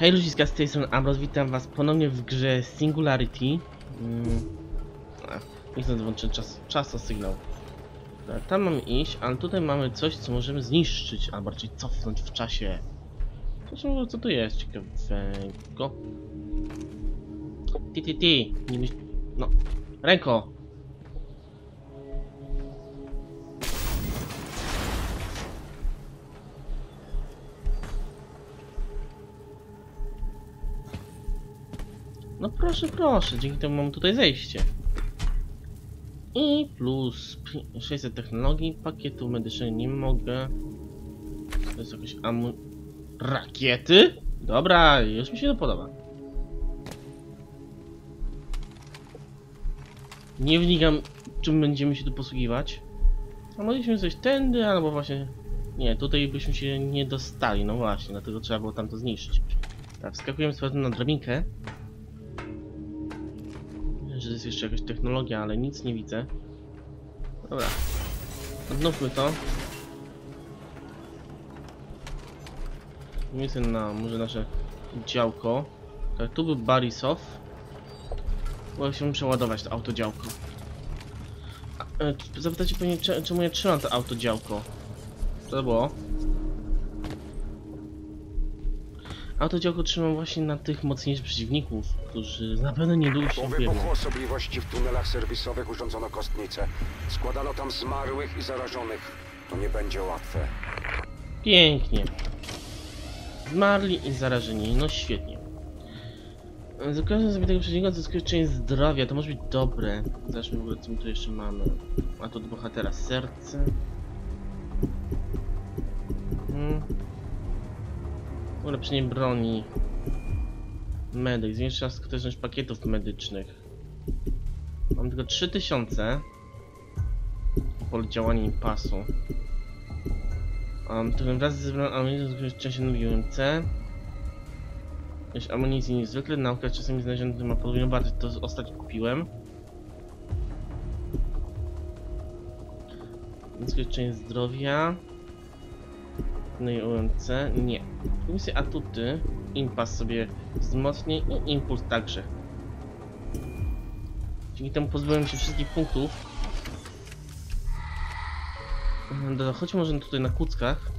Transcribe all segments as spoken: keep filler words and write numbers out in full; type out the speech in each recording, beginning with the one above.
Hej ludziska, z tej strony Ambros, witam was ponownie w grze Singularity. Hmm. Nie chcę włączyć czas, czasosygnał. Tam mamy iść, ale tutaj mamy coś, co możemy zniszczyć, albo raczej cofnąć w czasie. Zresztą, co tu jest ciekawego? Ti ti ti, nie myśl... No, ręko! No proszę, proszę, dzięki temu mam tutaj zejście. I plus sześćset technologii, pakietu medycznego nie mogę. To jest jakaś amu... Rakiety? Dobra, już mi się to podoba. Nie wnikam, czym będziemy się tu posługiwać. A mogliśmy coś tędy, albo właśnie... Nie, tutaj byśmy się nie dostali, no właśnie, dlatego trzeba było tam to zniszczyć. Tak, wskakujemy sobie na drabinkę. Że to jest jeszcze jakaś technologia, ale nic nie widzę. Dobra. Odnówmy to. Miejsce na może nasze działko. Tak, tu był Barisow. Bo chciałbym przeładować to autodziałko. E, zapytacie pewnie, czemu ja trzymam to autodziałko. Co to było? Autodziałko trzymam właśnie na tych mocniejszych przeciwników, którzy na pewno niedługo się Po wybuchu osobliwości w tunelach serwisowych urządzono kostnicę. Składano tam zmarłych i zarażonych. To nie będzie łatwe. Pięknie. Zmarli i zarażeni, no świetnie. Z okazji zabitego przeciwnika zyskuje część zdrowia, to może być dobre. Zobaczmy w ogóle, co my tu jeszcze mamy. A to od bohatera serce. Hmm. Ulepszenie broni. Medyk, zwiększa skuteczność pakietów medycznych. Mam tylko trzy tysiące. Pole działania impasu. Um, tym razem zebrałem amunicję z części na U M C. Jeśli amunicji niezwykle, nauka czasami znaleziona ma podwójną wartość, to ostatnio kupiłem. Zwiększenie zdrowia. No i U M C, nie. Misje atuty, impas sobie wzmocni i impuls także. Dzięki temu pozbyłem się wszystkich punktów. Dobra, chodźmy może tutaj na kuckach.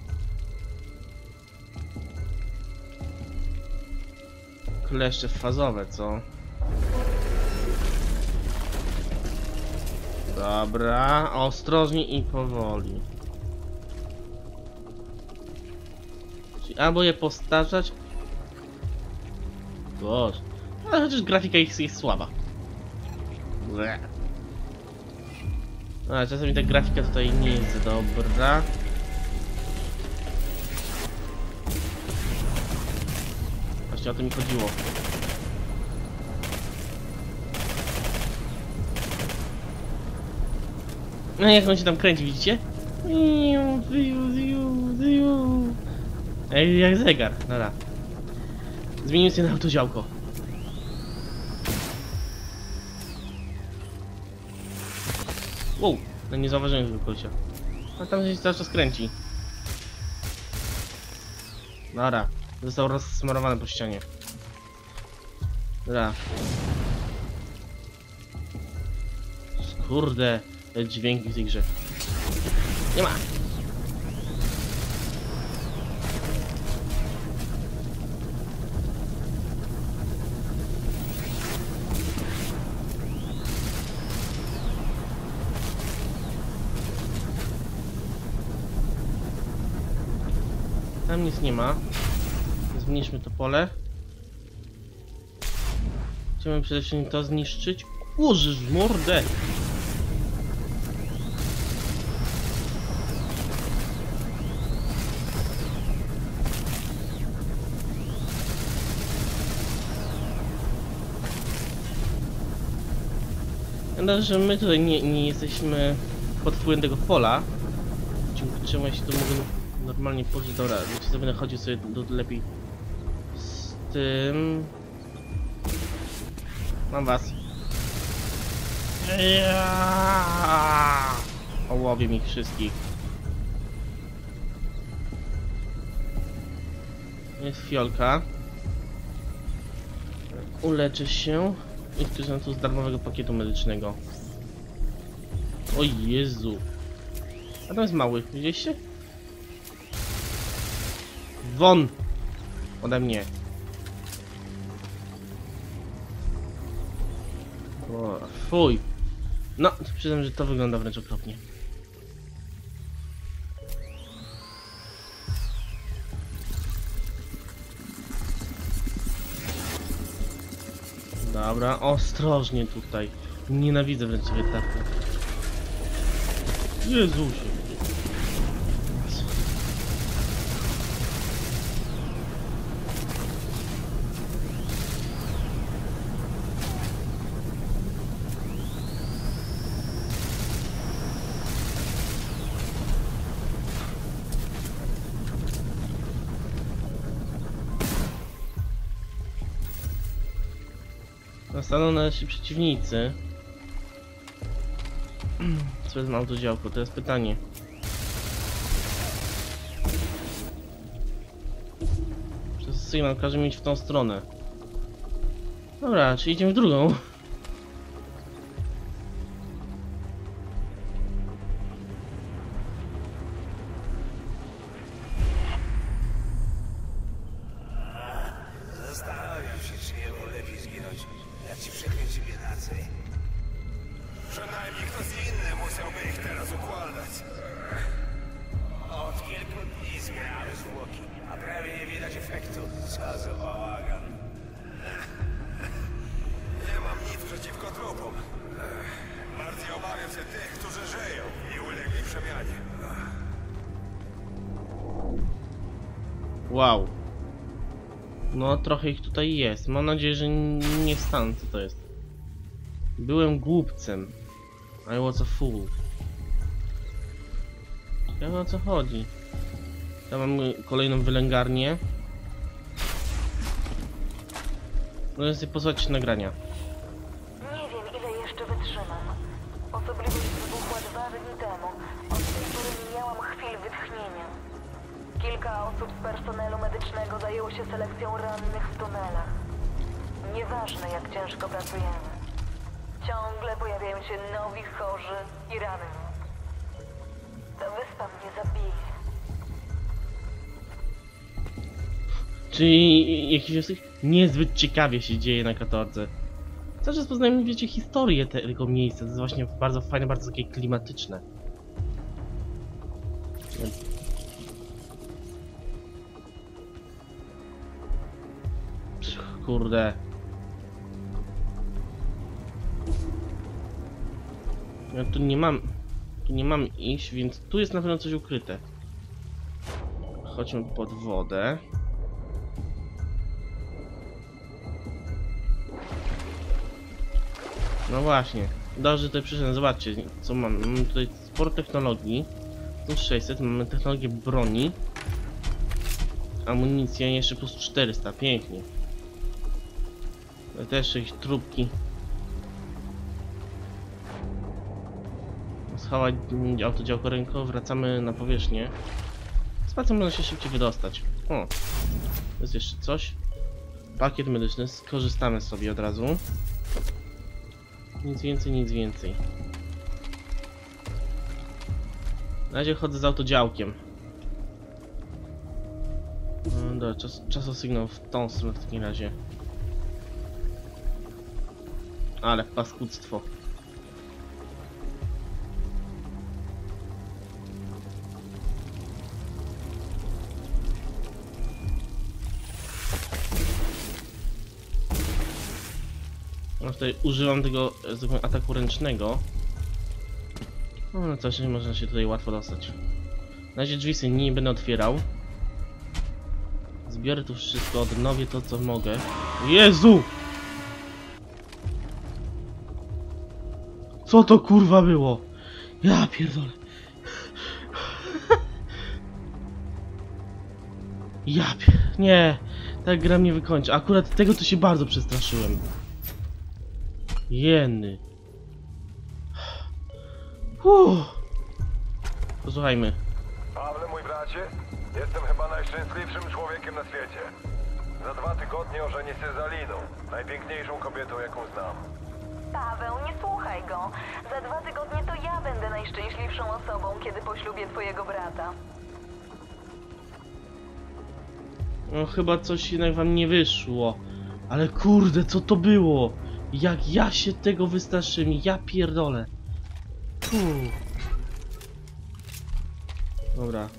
Kleszcze fazowe, co? Dobra, ostrożnie i powoli. Albo je postarzać. Boże. Ale chociaż grafika ich jest słaba. Bleh. Ale czasami ta grafika tutaj nie jest dobra. Właśnie o to mi chodziło. No jak on się tam kręci, widzicie? Ej, jak zegar, dobra. Zmienił się na autodziałko. Wow, no nie zauważyłem tego kolesia. A tam się cały czas kręci. Dobra, został rozsmarowany po ścianie. Dobra. Kurde, te dźwięki w tej grze. Nie ma! Tam nic nie ma. Zmniejszmy to pole. Chciałbym przede wszystkim to zniszczyć. Użysz w mordę! Pamiętam, że my tutaj nie, nie jesteśmy pod wpływem tego pola. Dzięki czemu ja się tu mogę normalnie położyć. Dobra, wiecie co, będę chodził sobie do, do lepiej z tym. Mam was. Ołowię ich wszystkich. Jest fiolka. Uleczę się i skorzystam tu z darmowego pakietu medycznego. O Jezu. A tam jest mały, widzieliście? Won! Ode mnie. O, fuj. No, przyznam, że to wygląda wręcz okropnie. Dobra, ostrożnie tutaj. Nienawidzę wręcz wiertarki. Jezusie. Nastaną nasi przeciwnicy. Co jest autodziałko? To jest pytanie. Przez sygnał każe mi iść w tą stronę. Dobra, czy idziemy w drugą? Zastanawiam się, czy jemu lepiej zginąć, jak ci przekręci biedacy. Przynajmniej ktoś inny musiałby ich teraz układać. Od kilku dni zbieramy zwłoki, a prawie nie widać efektu. Co za bałagan. Nie mam nic przeciwko trupom. Bardziej obawiam się tych, którzy żyją i ulegli przemianie. Wow. No, trochę ich tutaj jest. Mam nadzieję, że nie wstanę, co to jest. Byłem głupcem. I was a fool. Ja wiem, o co chodzi. Tam mamy kolejną wylęgarnię. No więc posłuchać nagrania. Nie wiem, ile jeszcze wytrzymam. Osobliwość wybuchła dwa dni temu, od tej pory nie miałam chwil wytchnienia. Kilka osób z personelu medycznego zajęło się selekcją rannych w tunelach. Nieważne, jak ciężko pracujemy. Ciągle pojawiają się nowi chorzy i ranni. Ta wyspa mnie zabije. Czyli jakiś wniosek? Niezbyt ciekawie się dzieje na katorze. Cały czas poznajemy, wiecie, historię tego miejsca. To jest właśnie bardzo fajne, bardzo takie klimatyczne. Kurde. Ja tu nie mam... Tu nie mam iść, więc tu jest na pewno coś ukryte. Chodźmy pod wodę. No właśnie. Dobrze, że tutaj przyszedłem. Zobaczcie, co mam. Mamy tutaj sporo technologii. Tu sześćset, mamy technologię broni. Amunicja jeszcze plus czterysta. Pięknie. Też jakieś trupki. Schować autodziałko rękowe, wracamy na powierzchnię. Spacją można się szybciej wydostać. O, jest jeszcze coś. Pakiet medyczny, skorzystamy sobie od razu. Nic więcej, nic więcej. Na razie chodzę z autodziałkiem. No dobra, czas, czasosygnał w tą stronę w takim razie. Ale paskudztwo. No tutaj używam tego e, ataku ręcznego. No na coś nie można się tutaj łatwo dostać. Na razie drzwi sobie nie będę otwierał. Zbiorę tu wszystko, odnowię to co mogę. Jezu! Co to kurwa było? Ja pierdolę. Ja pier... Nie. Ta gra mnie wykończy. Akurat tego to się bardzo przestraszyłem. Jeny. Uff. Posłuchajmy. Pawle, mój bracie, jestem chyba najszczęśliwszym człowiekiem na świecie. Za dwa tygodnie ożenię się z Aliną, najpiękniejszą kobietą, jaką znam. Paweł, nie słuchaj go. Za dwa tygodnie to ja będę najszczęśliwszą osobą, kiedy poślubię twojego brata. No chyba coś jednak wam nie wyszło. Ale kurde, co to było? Jak ja się tego wystraszyłem, ja pierdolę. Fuh. Dobra.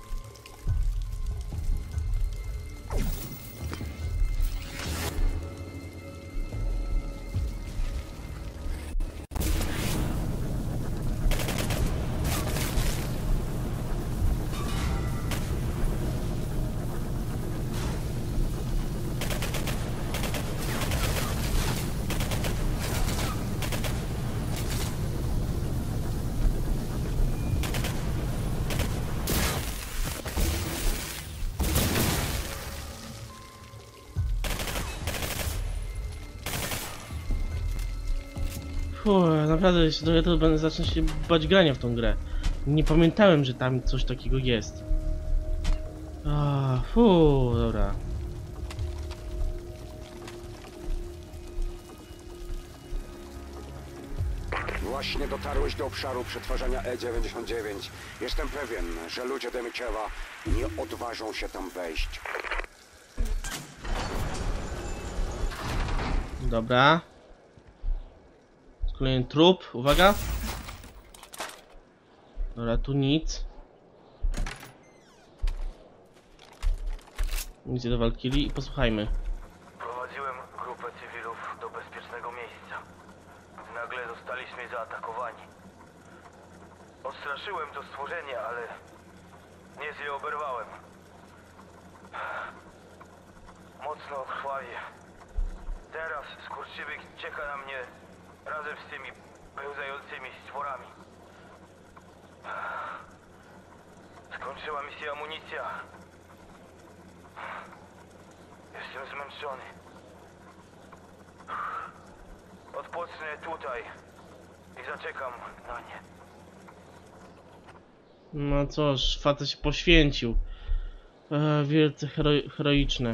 Fuh, naprawdę, jeśli trochę to będę zacznę się bać grania w tą grę. Nie pamiętałem, że tam coś takiego jest. Ah, fuh, dobra. Właśnie dotarłeś do obszaru przetwarzania E dziewięćdziesiąt dziewięć. Jestem pewien, że ludzie Demiciewa nie odważą się tam wejść. Dobra. Kolejny trup, uwaga. Dobra, tu nic. Nic do Walkirii i posłuchajmy. Prowadziłem grupę cywilów do bezpiecznego miejsca. Nagle zostaliśmy zaatakowani. Odstraszyłem to stworzenie, ale nie je oberwałem. Mocno krwawie. Teraz skurczybyk czeka na mnie razem z tymi pełzającymi stworami. Skończyła mi się amunicja. Jestem zmęczony. Odpocznę tutaj i zaczekam na nie. No cóż, facet się poświęcił. E, wielce hero heroiczne.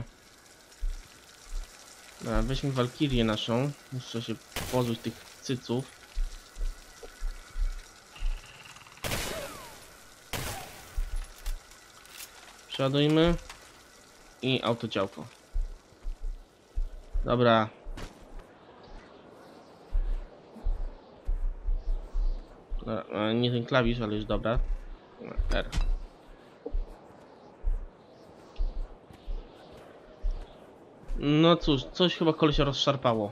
Dobra, weźmy Walkirię naszą. Muszę się pozbyć tych cyców. Przeładujmy. I autodziałko. Dobra. Dobra, nie ten klawisz, ale już dobra. R. No cóż, coś chyba kolesia rozszarpało.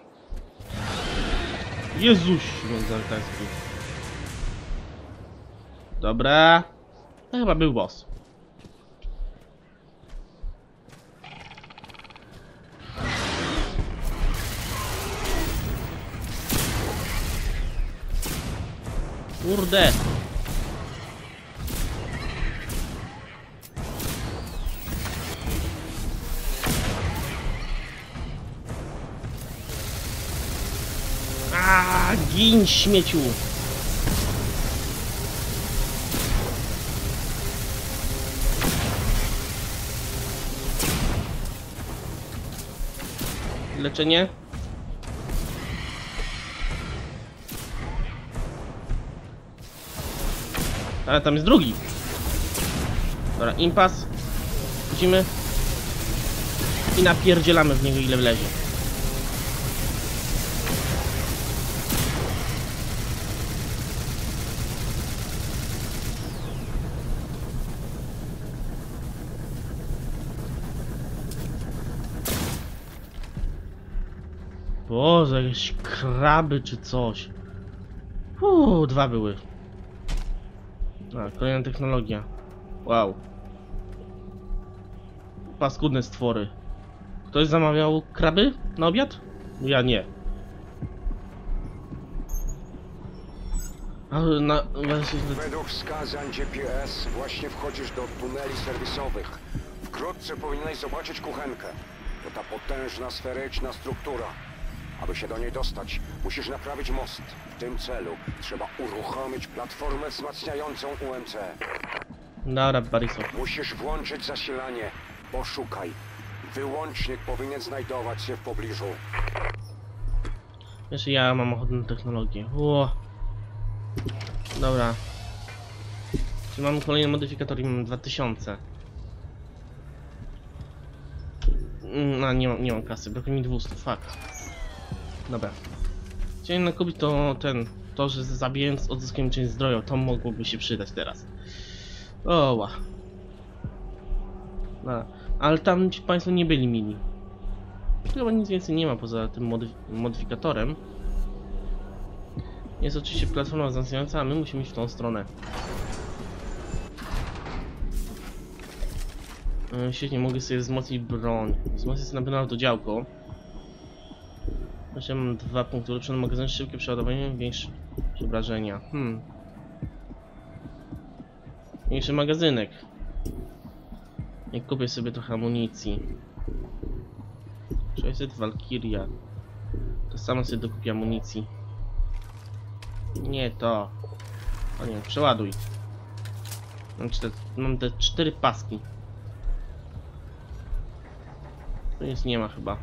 Jezuś, międzyarkański. Dobra. To chyba był boss. Kurde. A, gin śmieciu. Leczenie. Ale tam jest drugi. Dobra, impas. Wchodzimy. I napierdzielamy w niego ile wlezie. Boże, jakieś kraby czy coś. Uuu, dwa były. A, kolejna technologia. Wow. Paskudne stwory. Ktoś zamawiał kraby na obiad? Ja nie. A, na, właśnie... Według wskazań G P S właśnie wchodzisz do tuneli serwisowych. Wkrótce powinieneś zobaczyć kuchenkę. To ta potężna, sferyczna struktura. Aby się do niej dostać, musisz naprawić most. W tym celu trzeba uruchomić platformę wzmacniającą U M C. Dobra, Bariso. Musisz włączyć zasilanie. Poszukaj. Wyłącznik powinien znajdować się w pobliżu. Jeszcze ja mam ochotę na technologię. Ło. Dobra. Czy mamy kolejny modyfikator i mamy dwa tysiące. No nie mam, nie mam kasy, brakuje mi dwieście, fuck. Dobra. Chciałem nakupić to ten, to, że zabijając odzyskujemy część zdrowia, to mogłoby się przydać teraz. Oła. No, ale tam ci państwo nie byli mili. Chyba nic więcej nie ma poza tym modyf modyfikatorem. Jest oczywiście platforma wzmacniająca, a my musimy iść w tą stronę. Yy, świetnie, mogę sobie wzmocnić broń. Wzmocnić sobie na pewno to działko. Jeszcze mam dwa punkty. Ulepszony magazyn, szybkie przeładowanie, większe obrażenia. Hmm. Większy magazynek. I kupię sobie trochę amunicji. sześćset Valkyria. To samo sobie dokupię amunicji. Nie to. O nie, przeładuj. Mam, cztery, mam te cztery paski. Tu nic nie ma chyba.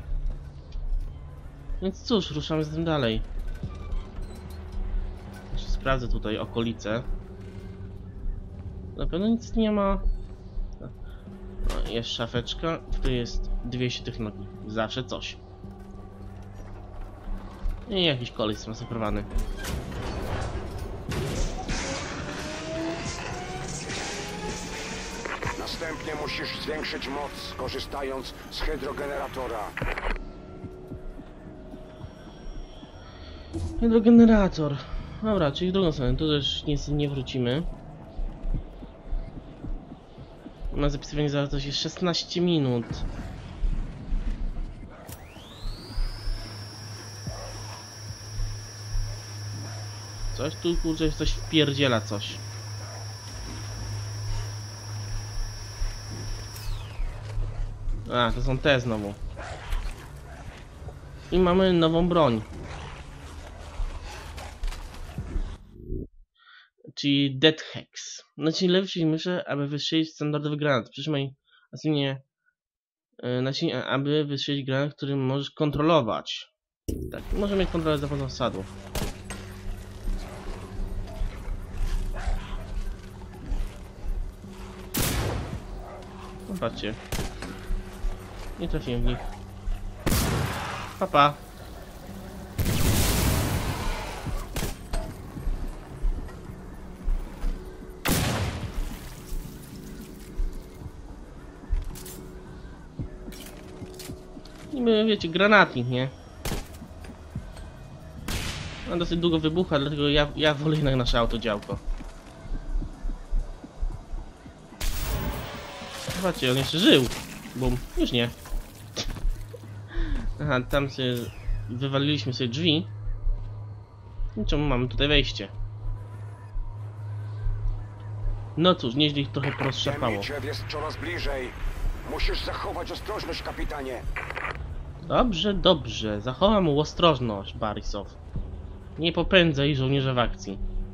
Więc cóż, ruszamy z tym dalej. Jeszcze sprawdzę tutaj okolice. Na pewno nic nie ma. No, jest szafeczka, tu jest dwieście technologii. Zawsze coś. I jakiś koleś zmasakrowany. Następnie musisz zwiększyć moc, korzystając z hydrogeneratora. Hydrogenerator. Dobra, czyli w drugą stronę. Tu też niestety nie wrócimy. Na zapisywanie zawartości jest szesnaście minut. Coś tu, kurczę, coś wpierdziela coś. A, to są te znowu. I mamy nową broń. Czyli Dead Hex. Naciśnij lewy przycisk myszy, aby wystrzelić standardowy granat. Przytrzymaj naciśnij, naciśnij, aby wystrzelić granat, który możesz kontrolować. Tak, możemy kontrolować za pomocą wsadu. No, patrzcie. Nie trafiłem w nich. Papa. Niby, wiecie, granatnik, nie? No dosyć długo wybucha, dlatego ja, ja wolę jednak nasze autodziałko. Zobaczcie, on jeszcze żył. Bum, już nie. Aha, tam sobie wywaliliśmy sobie drzwi. I czemu mamy tutaj wejście? No cóż, nieźle ich trochę porozszarpało. Demiczew jest coraz bliżej. Musisz zachować ostrożność, kapitanie. Dobrze, dobrze. Zachowam mu ostrożność, Barisow. Nie popędzaj żołnierza w akcji.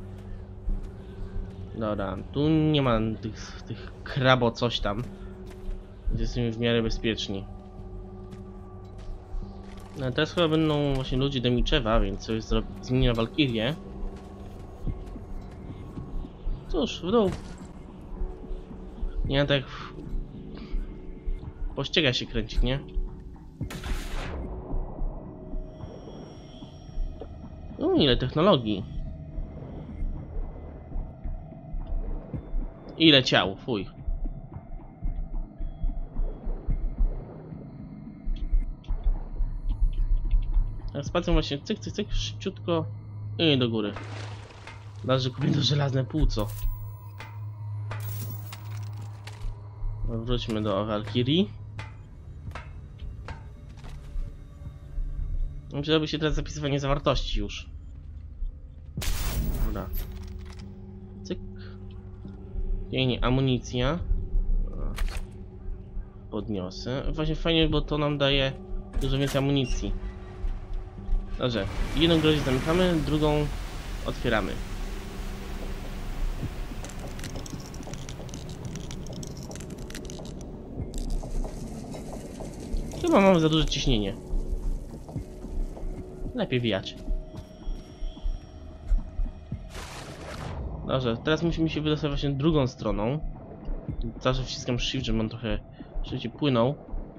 Dobra, tu nie ma tych, tych krabo coś tam. Gdzie jesteśmy w miarę bezpieczni. No, teraz chyba będą właśnie ludzie Demiczewa, więc coś zmieni na Walkirię. Cóż, w dół. Nie, tak... Pościega się kręcić, nie? No, ile technologii. Ile ciał, fuj. A spacją właśnie cyk, cyk, cyk, szybciutko i do góry. Należy kupić to żelazne płuco. Wróćmy do Valkyrii. Przydałoby się teraz zapisywanie zawartości już. Dobra. Cyk. Pięknie, amunicja. Podniosę. Właśnie fajnie, bo to nam daje dużo więcej amunicji. Dobrze. Jedną groźbę zamykamy, drugą otwieramy. Chyba mamy za duże ciśnienie. Lepiej wijać. Dobrze, teraz musimy się wydostać właśnie drugą stroną. Zawsze wciskam shift, żeby on trochę szybciej płynął.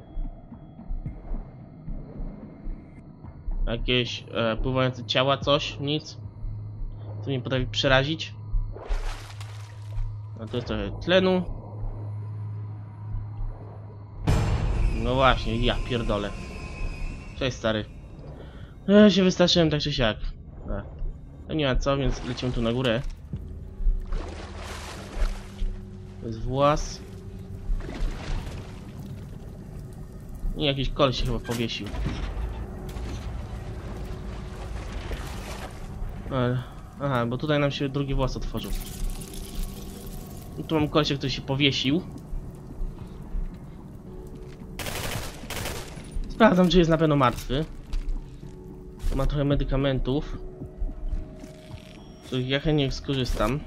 Jakieś e, pływające ciała, coś, nic. Co mnie potrafi przerazić. A to jest trochę tlenu. No właśnie, ja pierdolę. Cześć stary. Ja się wystraszyłem tak czy siak. A, to nie ma co, więc lecimy tu na górę. To jest włas. I jakiś koleś się chyba powiesił. Ale, aha, bo tutaj nam się drugi włas otworzył. I tu mam kolesia, który się powiesił. Sprawdzam, czy jest na pewno martwy. Ma trochę medykamentów, z których ja chętnie skorzystam.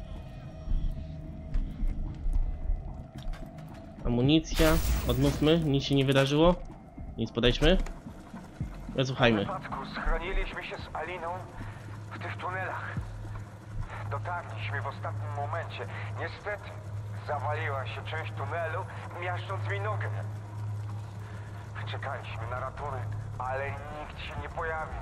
Amunicja, odmówmy, nic się nie wydarzyło. Nic, podejdźmy. Słuchajmy. W wypadku schroniliśmy się z Aliną w tych tunelach. Dotarliśmy w ostatnim momencie. Niestety zawaliła się część tunelu, miażdżąc mi nogę. Czekaliśmy na ratunek, ale nikt się nie pojawił.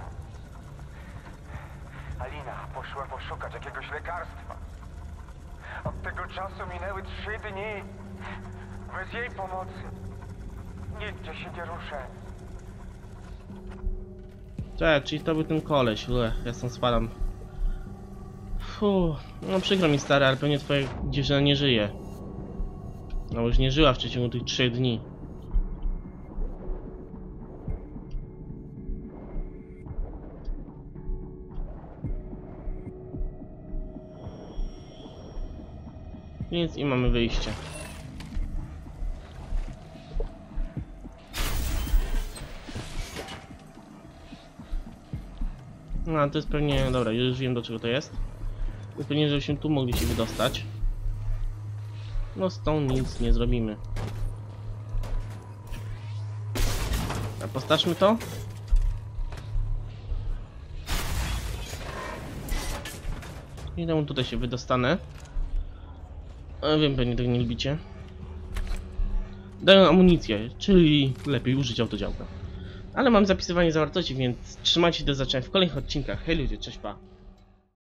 Alina poszła poszukać jakiegoś lekarstwa. Od tego czasu minęły trzy dni. Bez jej pomocy nigdzie się nie ruszę. Cześć, czyli to był ten koleś. Ule, ja stąd spadam. Fuh, no przykro mi stary, ale pewnie twoja dziewczyna nie żyje. No już nie żyła w przeciągu tych trzech dni. Więc i mamy wyjście. No a to jest pewnie... Dobra, już wiem do czego to jest. To jest pewnie, żebyśmy tu mogli się wydostać. No z tą nic nie zrobimy. A postawmy to. I temu tutaj się wydostanę. A wiem, pewnie tego nie lubicie. Dają amunicję, czyli lepiej użyć autodziałka. Ale mam zapisywanie zawartości, więc trzymajcie się do zobaczenia w kolejnych odcinkach. Hej ludzie, cześć pa.